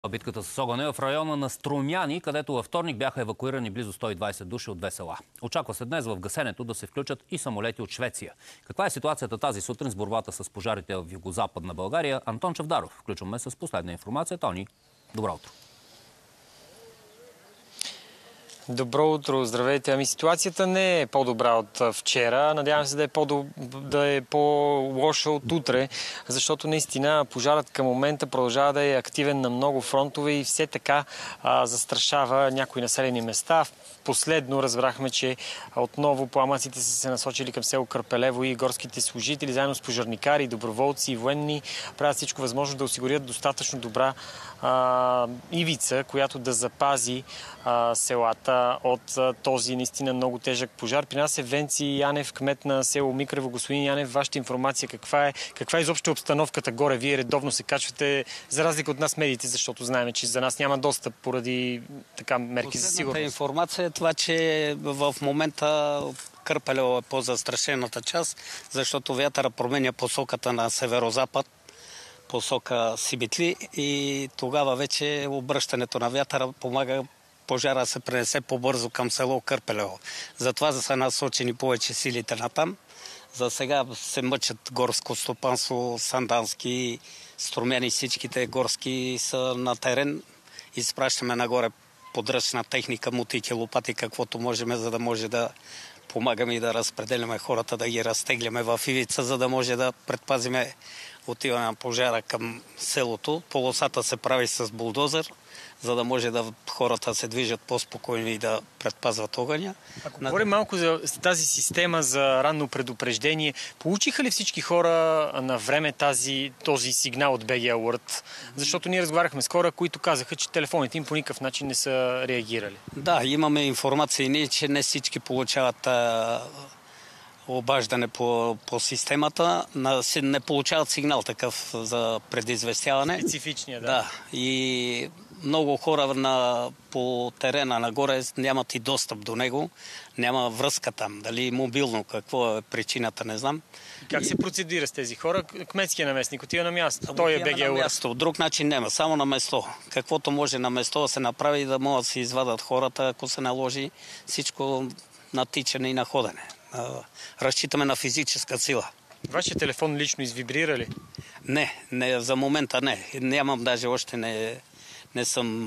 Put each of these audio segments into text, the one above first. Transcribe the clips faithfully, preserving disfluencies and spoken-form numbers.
Битката с огън е в района на Струмяни, където във вторник бяха евакуирани близо сто и двадесет души от две села. Очаква се днес в гасенето да се включат и самолети от Швеция. Каква е ситуацията тази сутрин с борбата с пожарите в югозападна България? Антон Чавдаров. Включваме с последна информация. Тони, добро утро. Добро утро, здравейте. Ами ситуацията не е по-добра от вчера. Надявам се да е, по да е по-лоша от утре, защото наистина пожарът към момента продължава да е активен на много фронтове и все така а, застрашава някои населени места. Последно разбрахме, че отново пламъците са се насочили към село Кърпелево и горските служители, заедно с пожарникари, доброволци и военни, правят всичко възможно да осигурят достатъчно добра а, ивица, която да запази а, селата от а, този наистина много тежък пожар. При нас е Венци Янев, кмет на село Микрево. Господин Янев, вашата информация каква е? Каква е изобщо обстановката горе? Вие редовно се качвате, за разлика от нас медиите, защото знаем, че за нас няма достъп поради така мерки за сигурност. Информация е това, че в момента Кърпелево е по-застрашената част, защото вятъра променя посоката на северозапад, посока Сибитли, и тогава вече обръщането на вятъра помага пожара се пренесе по-бързо към село Кърпелево. Затова са насочени повече силите на там. За сега се мъчат горско стопанство, Сандански, Струмяни, всичките горски са на терен. Изпращаме нагоре подръчна техника, мотики, лопати, каквото можем, за да може да помагаме и да разпределяме хората, да ги разтегляме в ивица, за да може да предпазиме отиване на пожара към селото. Полосата се прави с булдозер, за да може да хората се движат по-спокойно и да предпазват огъня. Ако говорим малко за тази система за ранно предупреждение, получиха ли всички хора на време тази, този сигнал от би джи Alert? Защото ние разговаряхме с хора, които казаха, че телефоните им по никакъв начин не са реагирали. Да, имаме информация и ние, че не всички получават а, обаждане по, по системата. На, не получават сигнал такъв за предизвестяване. Специфичния, да. Да, и много хора на, по терена нагоре нямат и достъп до него. Няма връзка там. Дали мобилно, какво е причината, не знам. Как и... се процедира с тези хора? Кметския наместник отива на място. Той е би джи Alert. Друг начин няма, само на место. Каквото може на место да се направи, да могат да се извадат хората, ако се наложи всичко на тичане и на ходене. Разчитаме на физическа сила. Вашия телефон лично извибрира ли? Не, не, за момента не. Нямам, даже още не, не съм...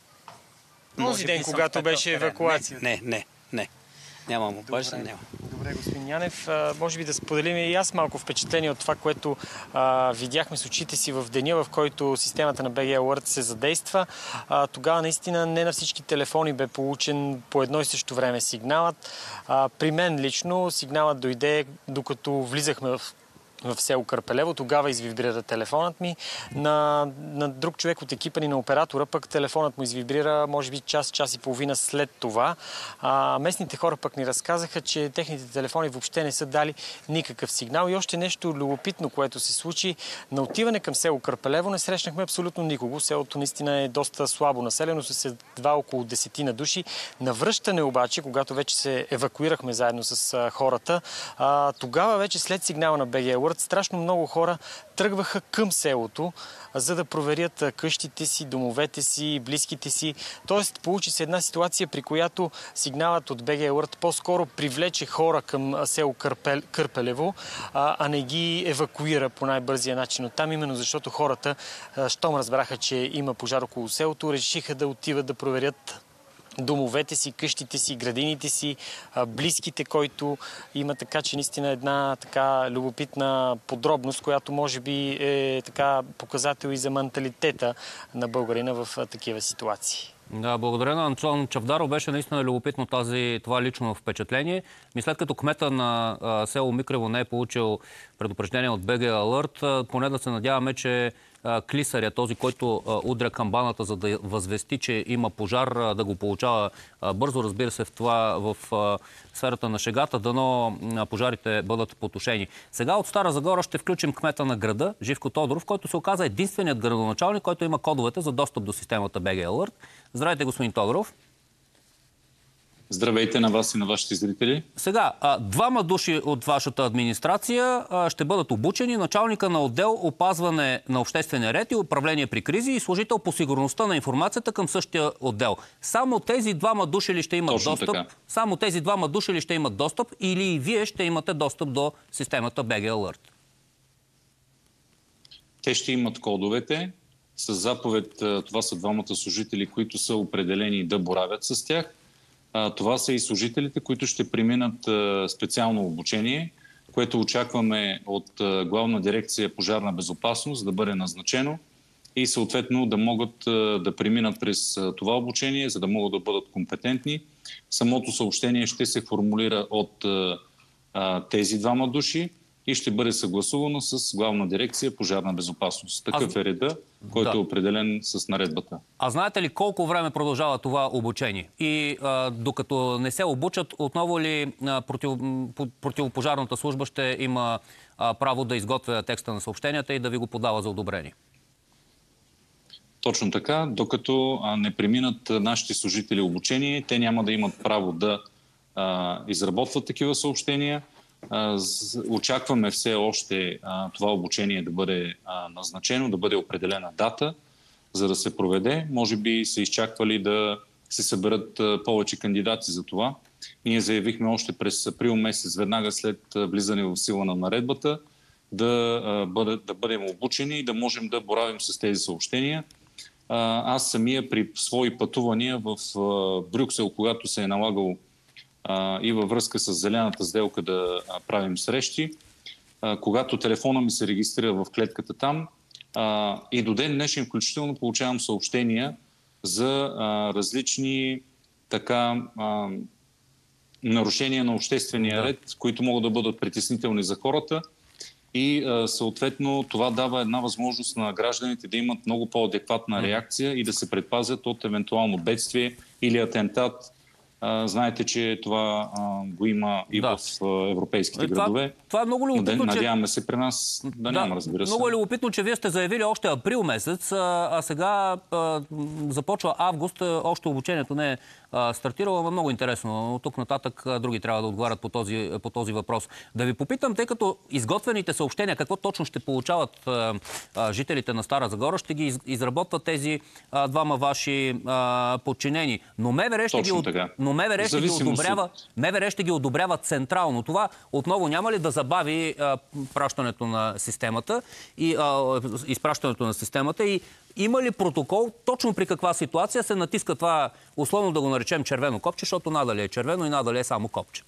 Този ден, когато беше евакуация? Не, не, не. Нямам обаждане, няма. Добре, господин Янев, може би да споделим и аз малко впечатление от това, което а, видяхме с очите си в деня, в който системата на би джи Alert се задейства. А, тогава наистина не на всички телефони бе получен по едно и също време сигналът. А, при мен лично сигналът дойде, докато влизахме в в село Кърпелево. Тогава извибрира телефонът ми. На, на друг човек от екипа ни, на оператора, пък телефонът му извибрира може би час, час и половина след това. А, местните хора пък ни разказаха, че техните телефони въобще не са дали никакъв сигнал. И още нещо любопитно, което се случи. На отиване към село Кърпелево не срещнахме абсолютно никого. Селото наистина е доста слабо населено, с едва около десетина души. На връщане обаче, когато вече се евакуирахме заедно с а, хората, а, тогава вече след сигнала на би джи Alert страшно много хора тръгваха към селото, за да проверят къщите си, домовете си, близките си. Тоест, получи се една ситуация, при която сигналът от би джи Alert по-скоро привлече хора към село Кърпел, Кърпелево, а, а не ги евакуира по най-бързия начин оттам, именно защото хората, щом разбраха, че има пожар около селото, решиха да отиват да проверят домовете си, къщите си, градините си, близките, който има, така че наистина една така любопитна подробност, която може би е така показател и за менталитета на българина в такива ситуации. Да, благодаря на Антон Чавдаров. Беше наистина любопитно тази, това лично впечатление. И след като кмета на а, село Микрево не е получил предупреждение от би джи Alert, поне да се надяваме, че а, клисаря, този, който а, удря камбаната, за да възвести, че има пожар, а, да го получава а, бързо. Разбира се, в това в а, сферата на шегата, дано а, пожарите бъдат потушени. Сега от Стара Загора ще включим кмета на града, Живко Тодоров, който се оказа единственият градоначалник, който има кодовете за достъп до системата би джи Alert. Здравейте, господин Тодоров. Здравейте на вас и на вашите зрители. Сега, двама души от вашата администрация ще бъдат обучени. Началника на отдел опазване на обществения ред и управление при кризи и служител по сигурността на информацията към същия отдел. Само тези двама души ли ще имат Точно достъп? така. Само тези двама души ли ще имат достъп или и вие ще имате достъп до системата би джи Alert? Те ще имат кодовете. С заповед това са двамата служители, които са определени да боравят с тях. Това са и служителите, които ще преминат специално обучение, което очакваме от Главна дирекция пожарна безопасност да бъде назначено и съответно да могат да преминат през това обучение, за да могат да бъдат компетентни. Самото съобщение ще се формулира от тези двама души и ще бъде съгласувано с Главна дирекция пожарна безопасност. Такъв е реда, който да. е определен с наредбата. А знаете ли колко време продължава това обучение? И а, докато не се обучат, отново ли а, против, противопожарната служба ще има а, право да изготвя текста на съобщенията и да ви го подава за одобрение? Точно така. Докато а, не преминат нашите служители обучение, те няма да имат право да а, изработват такива съобщения. Очакваме все още а, това обучение да бъде а, назначено, да бъде определена дата, за да се проведе. Може би са изчаквали да се съберат а, повече кандидати за това. Ние заявихме още през април месец, веднага след влизане в сила на наредбата, да, а, бъде, да бъдем обучени и да можем да боравим с тези съобщения. А, аз самия при свои пътувания в а, Брюксел, когато се е налагал и във връзка с зелената сделка да правим срещи. Когато телефона ми се регистрира в клетката там и до ден днешен включително получавам съобщения за различни така нарушения на обществения ред, които могат да бъдат притеснителни за хората и съответно това дава една възможност на гражданите да имат много по-адекватна реакция и да се предпазят от евентуално бедствие или атентат. Uh, знаете, че това uh, го има и да. в uh, европейските е, това, градове. Това е много любопитно, че... Надяваме че... се при нас да, да няма, разбира се. Много е любопитно, че вие сте заявили още април месец, а, а сега а, започва август, още обучението не е а, стартирало, но много интересно. От тук нататък а, други трябва да отговарят по този, по този въпрос. Да ви попитам, тъй като изготвените съобщения, какво точно ще получават а, а, жителите на Стара Загора, ще ги из, изработват тези а, двама ваши а, подчинени. Но МВР ще Точно ги... така. Но МВР ще, ги одобрява, МВР ще ги одобрява централно. Това отново няма ли да забави а, пращането на системата и а, изпращането на системата и има ли протокол, точно при каква ситуация се натиска това, условно да го наречем червено копче, защото надали е червено и надали е само копче?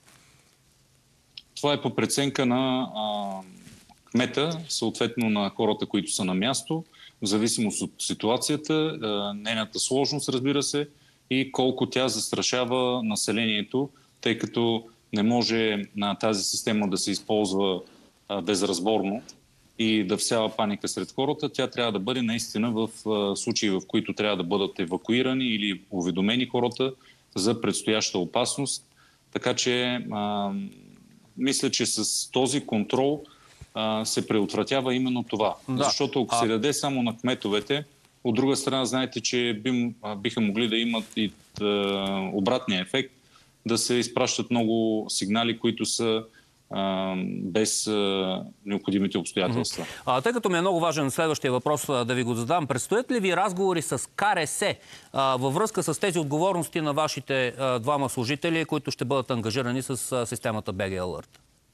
Това е по преценка на а, кмета, съответно на хората, които са на място, в зависимост от ситуацията, а, нейната сложност, разбира се, и колко тя застрашава населението, тъй като не може на тази система да се използва а, безразборно и да всява паника сред хората. Тя трябва да бъде наистина в а, случаи, в които трябва да бъдат евакуирани или уведомени хората за предстояща опасност. Така че а, мисля, че с този контрол а, се предотвратява именно това. Да. Защото ако а... се даде само на кметовете, от друга страна, знаете, че би, биха могли да имат и да, обратния ефект, да се изпращат много сигнали, които са а, без а, необходимите обстоятелства. Mm-hmm. А, тъй като ми е много важен следващия въпрос да ви го задам, предстоят ли ви разговори с Ка Ер С а, във връзка с тези отговорности на вашите а, двама служители, които ще бъдат ангажирани с а, системата би джи Alert?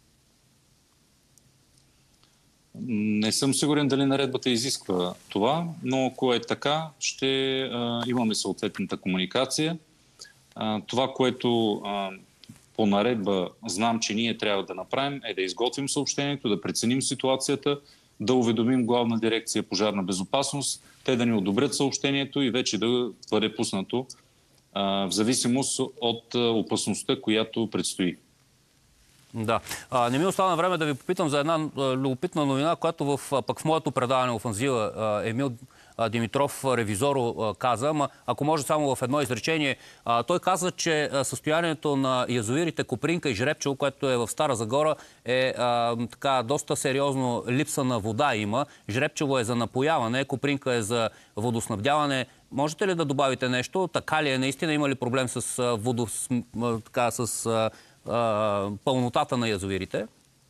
Не съм сигурен дали наредбата изисква това, но ако е така, ще а, имаме съответната комуникация. А, това, което а, по наредба знам, че ние трябва да направим, е да изготвим съобщението, да преценим ситуацията, да уведомим Главна дирекция пожарна безопасност, те да ни одобрят съобщението и вече да бъде пуснато а, в зависимост от а, опасността, която предстои. Да. А, не ми остана време да ви попитам за една а, любопитна новина, която в, а, пък в моето предаване Офанзива а, Емил Димитров Ревизоро каза, ама ако може само в едно изречение. Той каза, че състоянието на язовирите Копринка и Жребчево, което е в Стара Загора, е а, така доста сериозно липса на вода има. Жребчево е за напояване, Копринка е за водоснабдяване. Можете ли да добавите нещо? Така ли е? Наистина има ли проблем с, водос... така, с а, а, пълнотата на язовирите?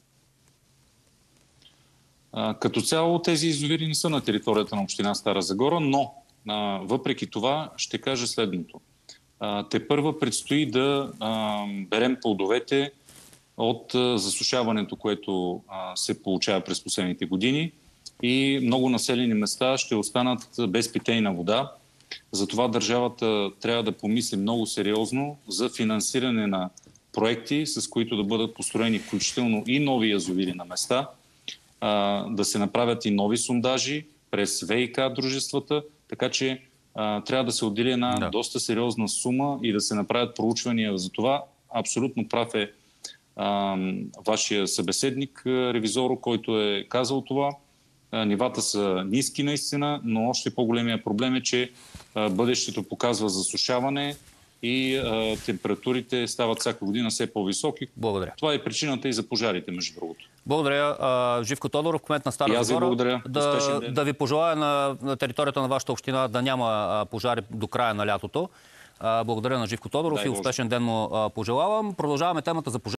А, като цяло тези язовири не са на територията на община Стара Загора, но а, въпреки това ще кажа следното. А, тепърва предстои да а, берем плодовете от а, засушаването, което а, се получава през последните години, и много населени места ще останат без питейна вода. Затова държавата трябва да помисли много сериозно за финансиране на проекти, с които да бъдат построени включително и нови язовири на места, а, да се направят и нови сондажи през ВиК дружествата, така че а, трябва да се отдели една да. доста сериозна сума и да се направят проучвания за това. Абсолютно прав е а, вашия събеседник, Ревизоро, който е казал това. Нивата са ниски наистина, но още по-големия проблем е, че а, бъдещето показва засушаване и а, температурите стават всяка година все по-високи. Благодаря. Това е причината и за пожарите, между другото. Благодаря. А, Живко Тодоров, кмет на Стара Загора. Да, да ви пожелая на, на територията на вашата община да няма а, пожари до края на лятото. А, благодаря на Живко Тодоров Дай и успешен Боже. ден му а, пожелавам. Продължаваме темата за пожари.